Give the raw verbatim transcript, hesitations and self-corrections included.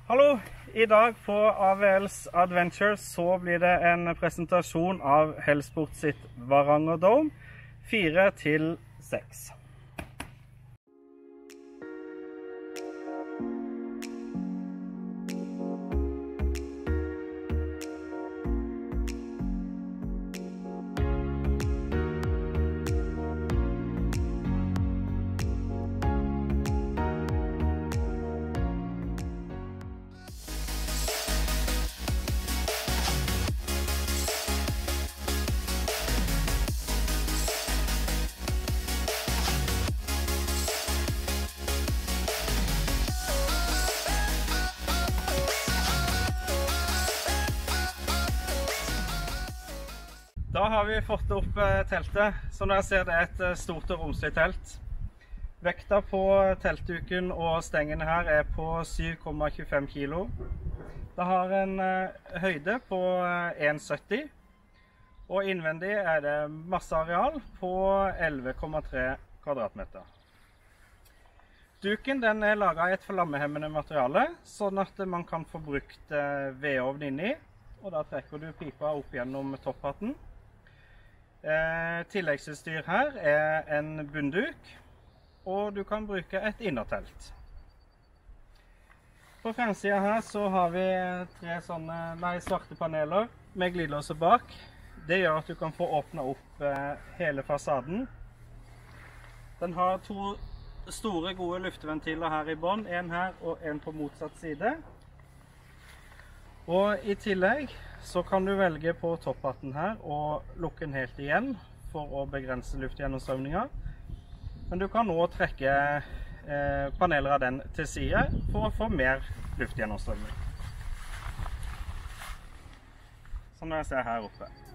Hallo, i dag på A V L's Adventure så blir det en presentasjon av Helsport sitt Varanger Dome fire til seks. Da har vi fått opp teltet. Som dere ser, det er et stort og romslig telt. Vekta på teltduken og stengene her er på syv komma tjuefem kilo. Det har en høyde på en komma sytti, og innvendig er det masse areal på elleve komma tre kvadratmeter. Duken den er laget i et flammehemmende materiale, sånn at man kan få brukt vedovn inni, og da trekker du pipa opp gjennom topphatten. Eh, tilleggsutstyr her er en bunnduk, og du kan bruke et innertelt. På fremsiden her så har vi tre sånne nei, svarte paneler med glidelåser bak. Det gjør at du kan få åpne opp eh, hele fasaden. Den har to store gode lufteventiler her i bånn, en her og en på motsatt side. Og i tillegg så kan du velge på topphatten her og lukke den helt igjen for å begrense luftgjennomstrømningen. Men du kan nå trekke eh, paneler av den til side for å få mer luftgjennomstrømning. Som dere ser her oppe.